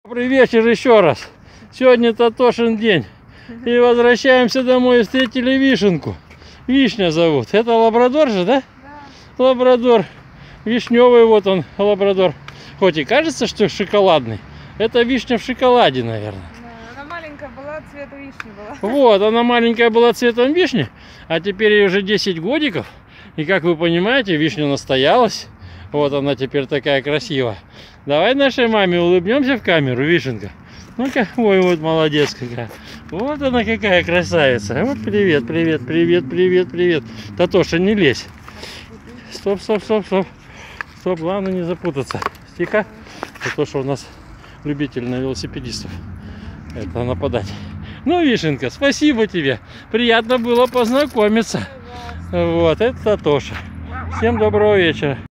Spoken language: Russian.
Добрый вечер еще раз. Сегодня Татошин день. И возвращаемся домой и встретили вишенку. Вишня зовут. Это лабрадор же, да? Да. Лабрадор. Вишневый вот он, лабрадор. Хоть и кажется, что шоколадный. Это вишня в шоколаде, наверное. Да, она маленькая была, цвета вишни была. Вот, она маленькая была цветом вишни. А теперь ей уже 10 годиков. И как вы понимаете, вишня настоялась. Вот она теперь такая красивая. Давай нашей маме улыбнемся в камеру, вишенка. Ну-ка, ой, вот молодец какая. Вот она какая красавица. Вот привет, привет, привет, привет, привет. Татоша, не лезь. Стоп, стоп, стоп, стоп. Стоп, главное не запутаться. Тихо. Татоша у нас любитель на велосипедистов. Это нападать. Ну, вишенка, спасибо тебе. Приятно было познакомиться. Вот, это Татоша. Всем доброго вечера.